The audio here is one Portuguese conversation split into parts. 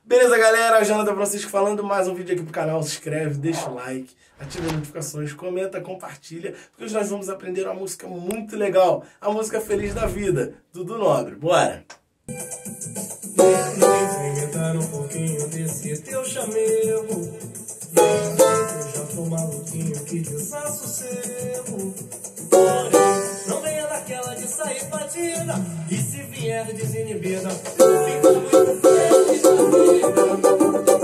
Beleza, galera? Jonathan Francisco falando, mais um vídeo aqui pro canal. Se inscreve, deixa o like, ativa as notificações, comenta, compartilha, porque hoje nós vamos aprender uma música muito legal, a música Feliz da Vida, Dudu Nobre. Bora! Inventar um pouquinho desse teu chamego. Eu já tô maluquinho que desassossego. Porém, não venha daquela de sair batida. E se vier desinibida, eu fico muito feliz da vida.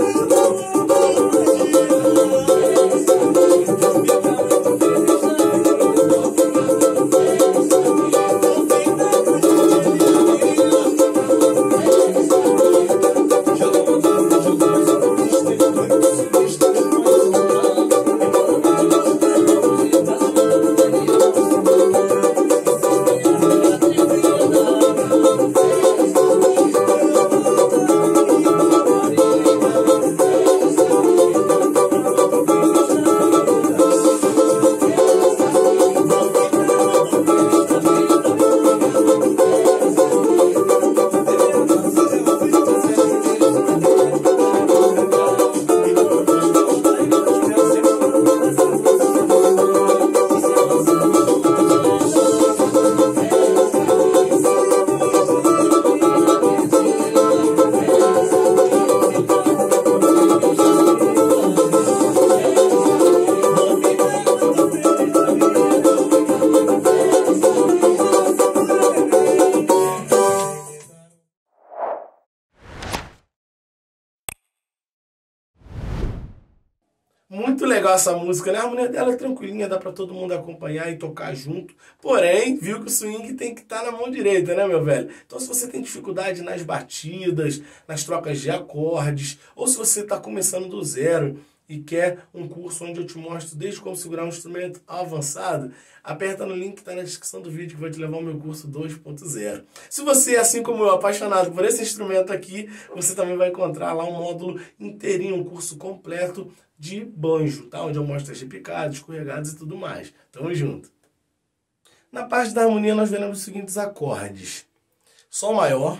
Muito legal essa música, né? A harmonia dela é tranquilinha, dá pra todo mundo acompanhar e tocar junto. Porém, viu que o swing tem que estar na mão direita, né, meu velho? Então, se você tem dificuldade nas batidas, nas trocas de acordes, ou se você está começando do zero e quer um curso onde eu te mostro desde como segurar um instrumento avançado, aperta no link que está na descrição do vídeo que vai te levar ao meu curso 2.0. Se você, assim como eu, apaixonado por esse instrumento aqui, você também vai encontrar lá um módulo inteirinho, um curso completo de banjo, tá? Onde eu mostro as repicadas, escorregadas e tudo mais. Tamo junto. Na parte da harmonia nós veremos os seguintes acordes: Sol maior,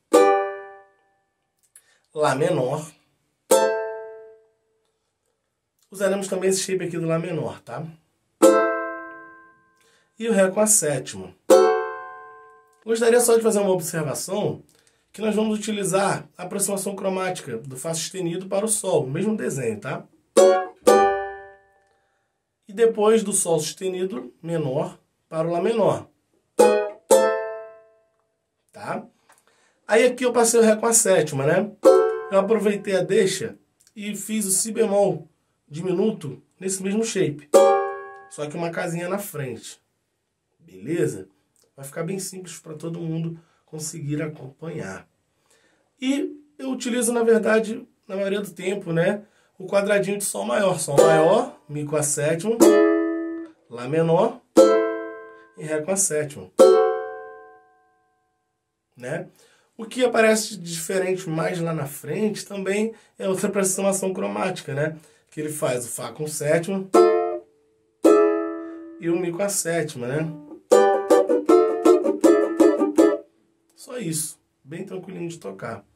Lá menor. Usaremos também esse shape aqui do Lá menor, tá? E o Ré com a sétima. Gostaria só de fazer uma observação que nós vamos utilizar a aproximação cromática do Fá sustenido para o Sol, o mesmo desenho, tá? E depois do Sol sustenido menor para o Lá menor. Tá? Aí aqui eu passei o Ré com a sétima, né? Eu aproveitei a deixa e fiz o Si bemol diminuto nesse mesmo shape. Só que uma casinha na frente. Beleza? Vai ficar bem simples para todo mundo conseguir acompanhar. E eu utilizo, na verdade, na maioria do tempo, né, o quadradinho de Sol maior. Sol maior, Mi com a sétima, Lá menor e Ré com a sétima. Né? O que aparece de diferente mais lá na frente também é outra aproximação cromática, né? Que ele faz o Fá com sétima e o Mi com a sétima, né? Só isso. Bem tranquilinho de tocar.